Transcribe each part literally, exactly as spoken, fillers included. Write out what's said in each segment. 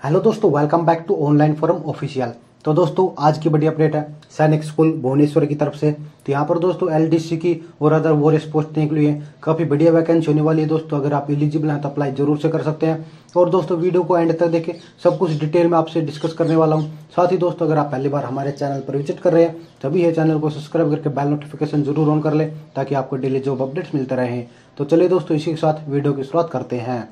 Hello दोस्तों, welcome back to online forum official. तो दोस्तों आज की बड़ी अपडेट है सैनिक स्कूल भुवनेश्वर की तरफ से। तो यहाँ पर दोस्तों एलडीसी की और अदर वॉरियर्स पोस्ट के लिए काफ़ी बढ़िया वैकेंसी होने वाली है दोस्तों। अगर आप एलिजिबल हैं तो अप्लाई जरूर से कर सकते हैं। और दोस्तों वीडियो को एंड तक देखें, सब कुछ डिटेल में आपसे डिस्कस करने वाला हूँ। साथ ही दोस्तों अगर आप पहली बार हमारे चैनल पर विजिट कर रहे हैं तभी ये चैनल को सब्सक्राइब करके बेल नोटिफिकेशन जरूर ऑन कर ले ताकि आपको डेली जॉब अपडेट्स मिलते रहें। तो चलिए दोस्तों इसी के साथ वीडियो की शुरुआत करते हैं।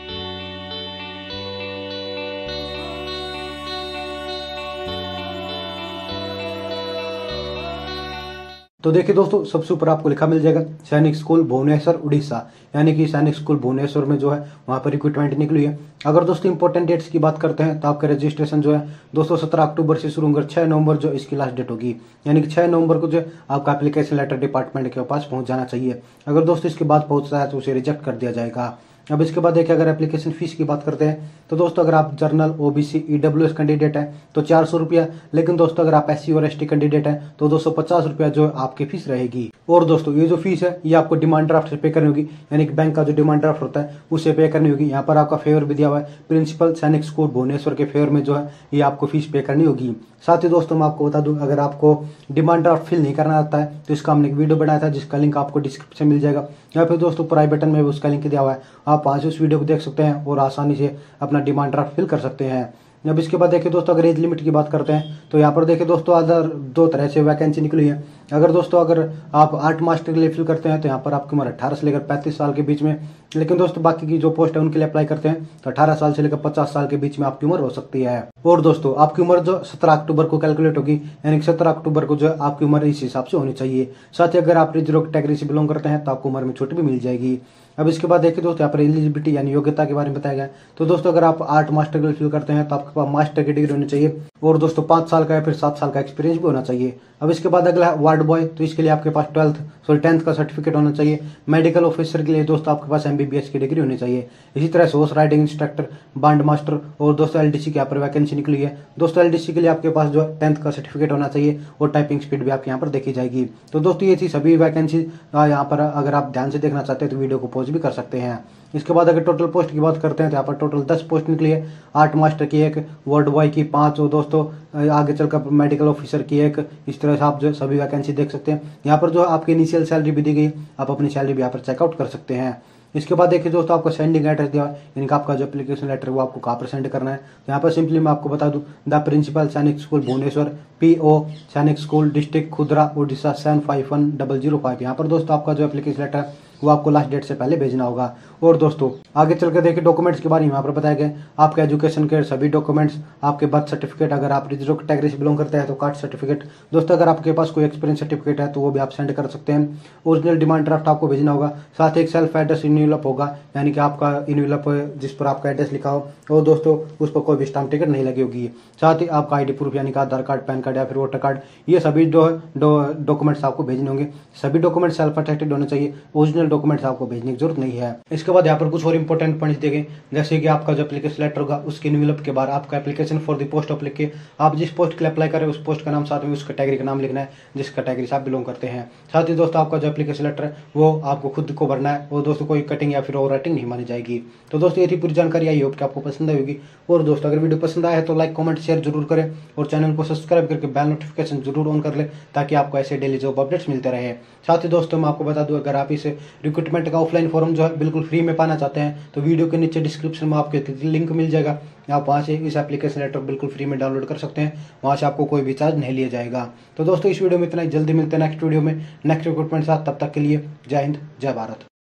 तो देखिए दोस्तों, सबसे ऊपर आपको लिखा मिल जाएगा सैनिक स्कूल भुवनेश्वर उड़ीसा, यानी कि सैनिक स्कूल भुवनेश्वर में जो है वहाँ पर रिक्रूटमेंट निकली है। अगर दोस्तों इंपॉर्टेंट डेट्स की बात करते हैं तो आपका रजिस्ट्रेशन जो है दोस्तों सत्रह अक्टूबर से शुरू होकर छह नवंबर जो इसकी लास्ट डेट होगी, यानी कि छह नवंबर को जो आपका एप्लीकेशन लेटर डिपार्टमेंट के पास पहुंच जाना चाहिए। अगर दोस्तों इसके बाद पहुंचता है तो उसे रिजेक्ट कर दिया जाएगा। अब इसके बाद देखिए, अगर एप्लीकेशन फीस की बात करते हैं तो दोस्तों अगर आप जर्नल ओबीसी ईडब्ल्यूएस कैंडिडेट हैं तो चार सौ रुपया, लेकिन दोस्तों अगर आप एससी और एसटी कैंडिडेट हैं तो दो सौ पचास रुपया जो आपकी फीस रहेगी। और दोस्तों ये जो फीस है ये आपको डिमांड ड्राफ्ट से पे करनी होगी, यानी कि बैंक का जो डिमांड ड्राफ्ट होता है उससे पे करनी होगी। यहाँ पर आपका फेवर भी दिया हुआ है, प्रिंसिपल सैनिक स्कूल भुवनेश्वर के फेवर में जो है ये आपको फीस पे करनी होगी। साथ ही दोस्तों मैं आपको बता दूं, अगर आपको डिमांड ड्राफ्ट फिल नहीं करना आता है तो इसका हमने एक वीडियो बनाया था जिसका लिंक आपको डिस्क्रिप्शन में मिल जाएगा, या फिर दोस्तों प्राइवेट बटन में उसका लिंक दिया हुआ है, आप वहां से उस वीडियो को देख सकते हैं और आसानी से अपना डिमांड ड्राफ्ट फिल कर सकते हैं। अब इसके बाद देखिए दोस्तों, अगर एज लिमिट की बात करते हैं तो यहाँ पर देखिए दोस्तों अदर दो तरह से वैकेंसी निकली है। अगर दोस्तों अगर आप आर्ट मास्टर के लिए फिल करते हैं तो यहाँ पर आपकी उम्र अठारह से लेकर पैंतीस साल के बीच में, लेकिन दोस्तों बाकी की जो पोस्ट है उनके लिए अप्लाई करते हैं तो अठारह साल से लेकर पचास साल के बीच में आपकी उम्र हो सकती है। और दोस्तों आपकी उम्र जो सत्रह अक्टूबर को कैलकुलेट होगी, यानी कि सत्रह अक्टूबर को जो आपकी उम्र इस हिसाब से होनी चाहिए। साथ ही अगर आप रिजर्व कैटेगरी से बिलोंग करते हैं तो आपको उम्र में छूट भी मिल जाएगी। अब इसके बाद देखिए दोस्तों यहाँ पर एलिजिबिलिटी यानी योग्यता के बारे में बताया गया। तो दोस्तों अगर आप आर्ट मास्टर के लिए फिल करते हैं तो आपके पास मास्टर की डिग्री होनी चाहिए और दोस्तों पाँच साल का या फिर सात साल का एक्सपीरियंस भी होना चाहिए। अब इसके बाद अगला वार्ड बॉय, तो इसके लिए आपके पास ट्वेल्थ सॉरी टेंथ का सर्टिफिकेट होना चाहिए। मेडिकल ऑफिसर के लिए दोस्तों आपके पास एमबीबीएस की डिग्री होनी चाहिए। इसी तरह से horse riding instructor, band master और दोस्तों एलडीसी के यहाँ पर वैकेंसी निकली है। दोस्तों एलडीसी के लिए आपके पास जो टेंथ का सर्टिफिकेट होना चाहिए और टाइपिंग स्पीड भी आपके यहाँ पर देखी जाएगी। तो दोस्तों ये थी सभी वैकेंसी। यहाँ पर अगर आप ध्यान से देखना चाहते हैं तो वीडियो को पॉज भी कर सकते हैं। इसके बाद अगर टोटल पोस्ट की बात करते हैं तो यहाँ पर टोटल दस पोस्ट निकली है। आर्ट मास्टर की एक, वार्ड बॉय की पांच और दोस्तों आगे चलकर मेडिकल ऑफिसर की एक। इस तरह से आप जो सभी वैकेंसी देख सकते हैं। यहाँ पर जो आपकी इनिशियल सैलरी भी दी गई, आप अपनी सैलरी भी यहाँ पर चेकआउट कर सकते हैं। इसके बाद देखिए दोस्तों आपको सेंडिंग एड्रेस दिया है, यानी कि आपका जो एप्लीकेशन लेटर है वो आपको कहाँ पर सेंड करना है। तो यहाँ पर सिंपली मैं आपको बता दूं, द प्रिंसिपल सैनिक स्कूल भुवनेश्वर, पी ओ सैनिक स्कूल डिस्ट्रिक्ट खुदरा Orissa seven five one double zero five. यहाँ पर दोस्तों आपका जो एप्लीकेशन लेटर है वो आपको लास्ट डेट से पहले भेजना होगा। और दोस्तों आगे चल के देखिए डॉक्यूमेंट्स के बारे में यहाँ पर बताया गया, आपके एजुकेशन के सभी डॉक्यूमेंट्स, आपके बर्थ सर्टिफिकेट, अगर आप रिजर्व कैटेगरी से बिलोंग करते हैं तो कास्ट सर्टिफिकेट, दोस्तों अगर आपके पास कोई एक्सपीरियंस सर्टिफिकेट है तो वो भी आप सेंड कर सकते हैं। ओरिजिनल डिमांड ड्राफ्ट आपको भेजना होगा। साथ ही एक सेल्फ एड्रेस इनवेलप होगा, यानी कि आपका इनवेलप जिस पर आपका एड्रेस लिखा हो और दोस्तों उस पर कोई भी स्टाम्प टिकट नहीं लगी होगी। साथ ही आपका आईडी प्रूफ यानी कि आधार कार्ड, पैन कार्ड या फिर वोटर कार्ड, ये सभी जो डॉक्यूमेंट्स आपको भेजने होंगे। सभी डॉक्यूमेंट्स सेल्फ अटेस्टेड होने चाहिए, ओरिजिनल डॉक्यूमेंट्स आपको भेजने की जरूरत नहीं है। इसके बाद यहाँ पर कुछ और इंपॉर्टेंट पॉइंट्स दिए गए, जैसे कि आपका जो एप्लीकेशन लेटर होगा उसके इनवेलप के बाद आपका application for the post of लिख के आप जिस पोस्ट के लिए अप्लाई करें उस पोस्ट का नाम, साथ में उस कैटेगरी का नाम लिखना है जिस कैटेगरी से आप बिलोंग करते हैं। साथ ही दोस्तों आपका जो एप्लीकेशन लेटर है वो आपको खुद को भरना है और दोस्तों कोई कटिंग या फिर ओवर राइटिंग नहीं मानी जाएगी। तो दोस्तों ये थी पूरी जानकारी, आई होप कि आपको पसंद आई होगी। और दोस्तों अगर वीडियो पसंद आया है तो लाइक कमेंट शेयर जरूर करें और चैनल को सब्सक्राइब करके बेल नोटिफिकेशन जरूर ऑन कर ले ताकि आपको ऐसे डेली जॉब अपडेट्स मिलते रहे। साथ ही दोस्तों मैं आपको बता दूं, अगर आप इस रिक्रूटमेंट का ऑफलाइन फॉर्म जो है बिल्कुल फ्री में पाना चाहते हैं तो वीडियो के नीचे डिस्क्रिप्शन में आपको लिंक मिल जाएगा, आप वहां से इस एप्लीकेशन लेटर बिल्कुल फ्री में डाउनलोड कर सकते हैं। वहां से आपको कोई भी चार्ज नहीं लिया जाएगा। तो दोस्तों इस वीडियो में इतना ही, जल्दी मिलते हैं नेक्स्ट वीडियो में नेक्स्ट रिक्रूटमेंट साथ। तब तक के लिए जय हिंद, जय भारत।